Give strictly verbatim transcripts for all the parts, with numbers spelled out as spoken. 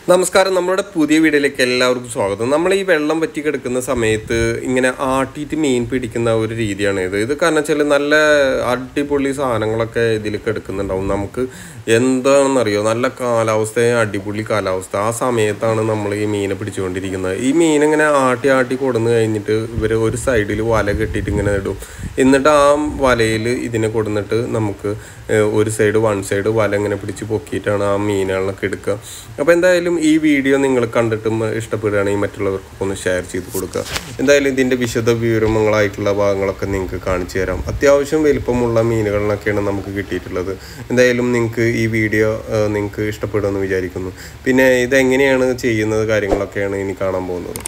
നമസ്കാരം, നമ്മുടെ പുതിയ വീഡിയോയിലേക്ക് എല്ലാവർക്കും സ്വാഗതം. നമ്മൾ ഈ വെള്ളം വറ്റി കിടക്കുന്ന സമയത്ത് ഇങ്ങനെ ആട്ടിയിട്ട് മീൻ പിടിക്കുന്ന ഒരു രീതിയാണ് ഇത്. ഇത് കാരണം വെച്ചാൽ നല്ല അടിപൊളി സാധനങ്ങളൊക്കെ ഇതിൽ കിടക്കുന്നുണ്ടാവും. നമുക്ക് എന്താണെന്നറിയോ, നല്ല കാലാവസ്ഥയും അടിപൊളി കാലാവസ്ഥ. ആ സമയത്താണ് നമ്മൾ ഈ മീനെ പിടിച്ചുകൊണ്ടിരിക്കുന്നത്. ഈ മീൻ ഇങ്ങനെ ആട്ടി ആട്ടി കൊടുന്ന് കഴിഞ്ഞിട്ട് ഇവർ ഒരു സൈഡിൽ വല കെട്ടിയിട്ട് ഇങ്ങനെ ഇടും. എന്നിട്ട് ആ വലയിൽ ഇതിനെ കൊടുന്നിട്ട് നമുക്ക് ഒരു സൈഡ് വൺ സൈഡ് വല ഇങ്ങനെ പിടിച്ച് പൊക്കിയിട്ടാണ് ആ മീനുകളൊക്കെ എടുക്കുക. അപ്പോൾ എന്തായാലും ഈ വീഡിയോ നിങ്ങൾ കണ്ടിട്ടും ഇഷ്ടപ്പെടുകയാണെങ്കിൽ മറ്റുള്ളവർക്കൊക്കെ ഒന്ന് ഷെയർ ചെയ്ത് കൊടുക്കുക. എന്തായാലും ഇതിൻ്റെ വിശദ വിവരങ്ങളായിട്ടുള്ള ഭാഗങ്ങളൊക്കെ നിങ്ങൾക്ക് കാണിച്ചു തരാം. അത്യാവശ്യം വലിപ്പമുള്ള മീനുകളിലൊക്കെയാണ് നമുക്ക് കിട്ടിയിട്ടുള്ളത്. എന്തായാലും നിങ്ങൾക്ക് ഈ വീഡിയോ നിങ്ങൾക്ക് ഇഷ്ടപ്പെടുമെന്ന് വിചാരിക്കുന്നു. പിന്നെ ഇതെങ്ങനെയാണ് ചെയ്യുന്നത് കാര്യങ്ങളൊക്കെയാണ് ഇനി കാണാൻ പോകുന്നത്.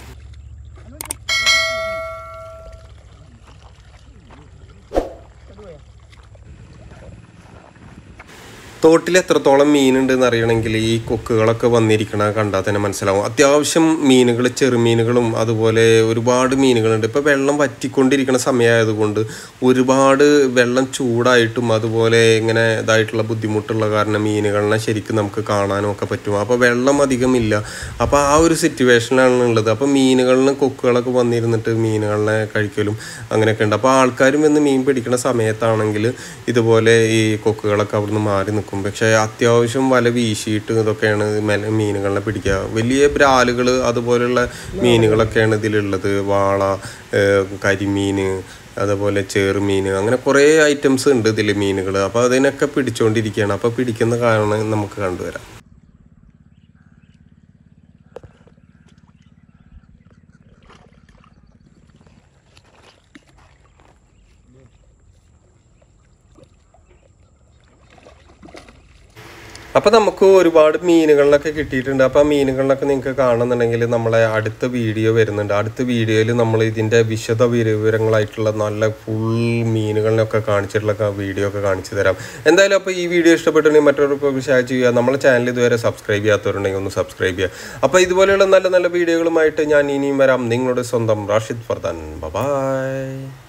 തോട്ടിൽ എത്രത്തോളം മീനുണ്ടെന്ന് അറിയണമെങ്കിൽ ഈ കൊക്കുകളൊക്കെ വന്നിരിക്കണ കണ്ടാൽ തന്നെ മനസ്സിലാവും. അത്യാവശ്യം മീനുകൾ, ചെറുമീനുകളും അതുപോലെ ഒരുപാട് മീനുകളുണ്ട്. ഇപ്പോൾ വെള്ളം വറ്റിക്കൊണ്ടിരിക്കുന്ന സമയമായതുകൊണ്ട് ഒരുപാട് വെള്ളം ചൂടായിട്ടും അതുപോലെ ഇങ്ങനെ ഇതായിട്ടുള്ള ബുദ്ധിമുട്ടുള്ള കാരണം മീനുകളെ ശരിക്കും നമുക്ക് കാണാനും ഒക്കെ പറ്റും. അപ്പോൾ വെള്ളം അധികമില്ല. അപ്പോൾ ആ ഒരു സിറ്റുവേഷനാണ് ഉള്ളത്. അപ്പോൾ മീനുകളിന് കൊക്കുകളൊക്കെ വന്നിരുന്നിട്ട് മീനുകളെ കഴിക്കലും അങ്ങനെയൊക്കെ ഉണ്ട്. അപ്പോൾ ആൾക്കാരും ഇന്ന് മീൻ പിടിക്കുന്ന സമയത്താണെങ്കിൽ ഇതുപോലെ ഈ കൊക്കുകളൊക്കെ അവിടുന്ന് മാറി നിൽക്കും. പക്ഷേ അത്യാവശ്യം വല വീശിയിട്ട് ഇതൊക്കെയാണ് മീനുകളെ പിടിക്കുക. വലിയ ബ്രാലുകൾ അതുപോലെയുള്ള മീനുകളൊക്കെയാണ് ഇതിലുള്ളത്. വാള, കരിമീൻ, അതുപോലെ ചേറുമീൻ, അങ്ങനെ കുറേ ഐറ്റംസ് ഉണ്ട് ഇതിൽ മീനുകൾ. അപ്പോൾ അതിനൊക്കെ പിടിച്ചുകൊണ്ടിരിക്കുകയാണ്. അപ്പോൾ പിടിക്കുന്ന കാരണം നമുക്ക് കണ്ടുവരാം. അപ്പോൾ നമുക്ക് ഒരുപാട് മീനുകളിലൊക്കെ കിട്ടിയിട്ടുണ്ട്. അപ്പോൾ ആ മീനുകളിലൊക്കെ നിങ്ങൾക്ക് കാണുന്നുണ്ടെങ്കിൽ നമ്മളെ അടുത്ത വീഡിയോ വരുന്നുണ്ട്. അടുത്ത വീഡിയോയിൽ നമ്മൾ ഇതിൻ്റെ വിശദ വിവരങ്ങളായിട്ടുള്ള നല്ല ഫുൾ മീനുകളിലൊക്കെ കാണിച്ചിട്ടുള്ള വീഡിയോ ഒക്കെ കാണിച്ചു തരാം. എന്തായാലും അപ്പോൾ ഈ വീഡിയോ ഇഷ്ടപ്പെട്ടുണ്ടെങ്കിൽ മറ്റൊരു ഷെയർ ചെയ്യുക. നമ്മളെ ചാനൽ ഇതുവരെ സബ്സ്ക്രൈബ് ചെയ്യാത്തവരുണ്ടെങ്കിൽ ഒന്ന് സബ്സ്ക്രൈബ് ചെയ്യുക. അപ്പോൾ ഇതുപോലെയുള്ള നല്ല നല്ല വീഡിയോകളുമായിട്ട് ഞാൻ ഇനിയും വരാം. നിങ്ങളുടെ സ്വന്തം റാഷിദ് ഫർദാൻ. ബൈ.